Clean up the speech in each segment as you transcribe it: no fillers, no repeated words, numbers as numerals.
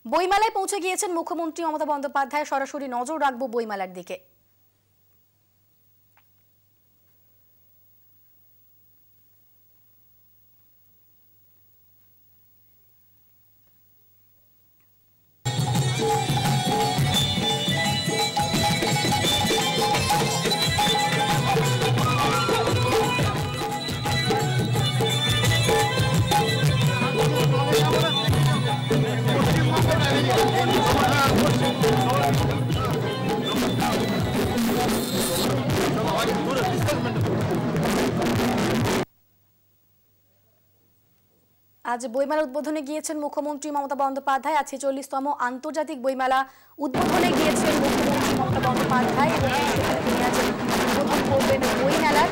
বইমেলায় পৌঁছে গিয়েছেন মুখ্যমন্ত্রী মমতা বন্দ্যোপাধ্যায়। সরাসরি নজর রাখবো বইমেলার দিকে। আজ বইমেলা উদ্বোধনে গিয়েছেন মুখ্যমন্ত্রী মমতা বন্দ্যোপাধ্যায়। আজ 46তম আন্তর্জাতিক বইমেলা উদ্বোধনে গিয়েছেন মুখ্যমন্ত্রী মমতা বন্দ্যোপাধ্যায় এবং তিনি আজ উদ্বোধন করবেন বইমেলার।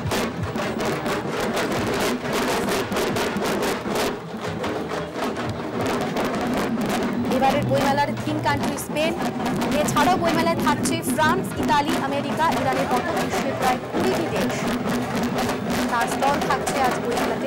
এবারের বইমেলার থিম কান্ট্রি স্পেন। এছাড়াও বইমেলায় থাকছে ফ্রান্স, ইতালি, আমেরিকা, ইরানের মতো বিশ্বের প্রায় 20টি দেশ। তার স্টল থাকছে আজ বইমেলাতে।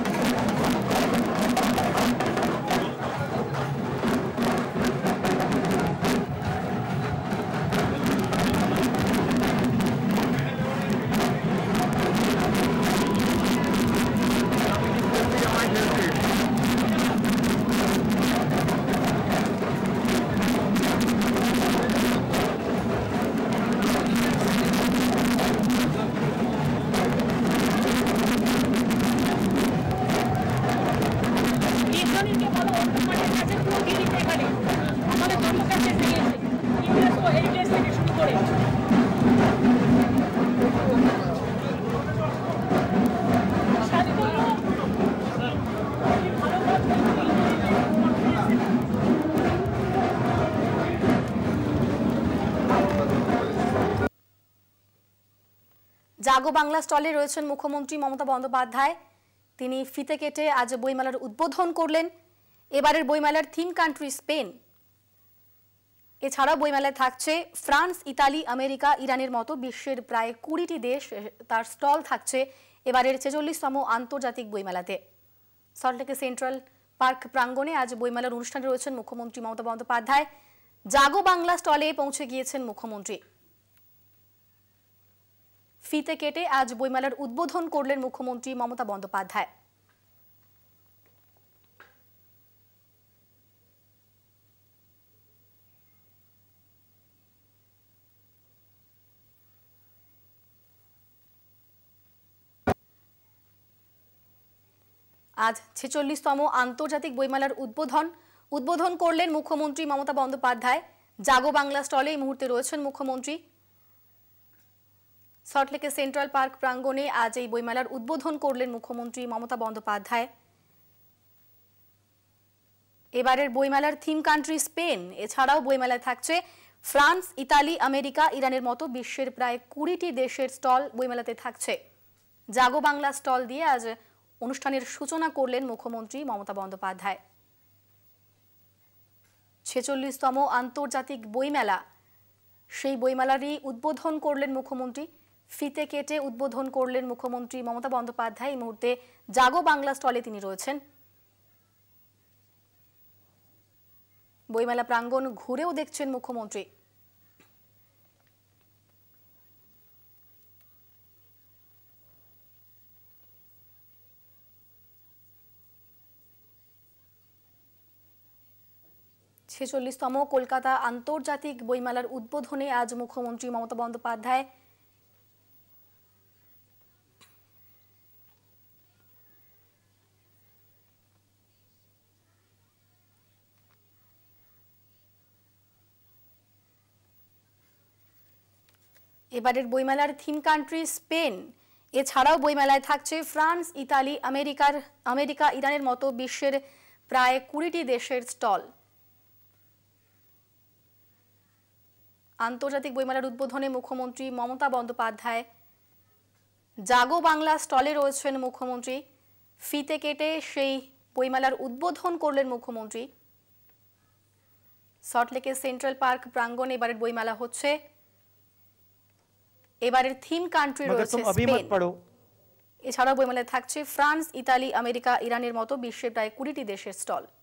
জাগো বাংলা স্টলে রয়েছেন মুখ্যমন্ত্রী মমতা বন্দ্যোপাধ্যায়। তিনি ফিতে কেটে আজ বইমেলার উদ্বোধন করলেন। এবারের বইমেলার থিম কান্ট্রি স্পেন। এছাড়াও বইমেলায় থাকছে ফ্রান্স, ইতালি, আমেরিকা, ইরানের মতো বিশ্বের প্রায় 20টি দেশ। তার স্টল থাকছে এবারের 46তম আন্তর্জাতিক বইমেলাতে। সল্টলেকে সেন্ট্রাল পার্ক প্রাঙ্গণে আজ বইমেলার অনুষ্ঠানে রয়েছেন মুখ্যমন্ত্রী মমতা বন্দ্যোপাধ্যায়। জাগো বাংলা স্টলে পৌঁছে গিয়েছেন মুখ্যমন্ত্রী। ফিতে কেটে আজ বইমেলার উদ্বোধন করলেন মুখ্যমন্ত্রী মমতা বন্দ্যোপাধ্যায়। আজ 46তম আন্তর্জাতিক বইমেলার উদ্বোধন করলেন মুখ্যমন্ত্রী মমতা বন্দ্যোপাধ্যায়। জাগো বাংলা স্টলে এই মুহূর্তে রয়েছেন মুখ্যমন্ত্রী। সল্টলেকে সেন্ট্রাল পার্ক প্রাঙ্গণে আজ এই বইমেলার উদ্বোধন করলেন মুখ্যমন্ত্রী মমতা বন্দ্যোপাধ্যায়। এবারের বইমেলার থিম কান্ট্রি স্পেন। এছাড়াও বইমেলায় থাকছে ফ্রান্স, ইতালি, আমেরিকা, ইরানের মতো বিশ্বের প্রায় 20টি দেশের স্টল বইমেলাতে থাকছে। জাগো বাংলা স্টল দিয়ে আজ অনুষ্ঠানের সূচনা করলেন মুখ্যমন্ত্রী মমতা বন্দ্যোপাধ্যায়। 46তম আন্তর্জাতিক বইমেলা, সেই বইমেলারই উদ্বোধন করলেন মুখ্যমন্ত্রী। ফিতে কেটে উদ্বোধন করলেন মুখ্যমন্ত্রী মমতা বন্দ্যোপাধ্যায়। এই মুহূর্তে জাগো বাংলা স্টলে তিনি রয়েছেন। বইমেলা প্রাঙ্গণ ঘুরেও দেখছেন মুখ্যমন্ত্রী। ছেচল্লিশতম কলকাতা আন্তর্জাতিক বইমেলার উদ্বোধনে আজ মুখ্যমন্ত্রী মমতা বন্দ্যোপাধ্যায়। এবারের বইমেলার থিম কান্ট্রি স্পেন। এছাড়াও বইমেলায় থাকছে ফ্রান্স, ইতালি, আমেরিকা, ইরানের মতো বিশ্বের প্রায় 20টি দেশের স্টল। আন্তর্জাতিক বইমেলার উদ্বোধনে মুখ্যমন্ত্রী মমতা বন্দ্যোপাধ্যায়। জাগো বাংলা স্টলে রয়েছেন মুখ্যমন্ত্রী। ফিতে কেটে সেই বইমেলার উদ্বোধন করলেন মুখ্যমন্ত্রী। সল্টলেকের সেন্ট্রাল পার্ক প্রাঙ্গণে এবারের বইমেলা হচ্ছে। এবারের থিম কান্ট্রি রয়েছে স্পেন। এছাড়াও বইমেলায় থাকছে ফ্রান্স, ইতালি, আমেরিকা, ইরানের মতো বিশ্বের প্রায় 20টি দেশের স্টল।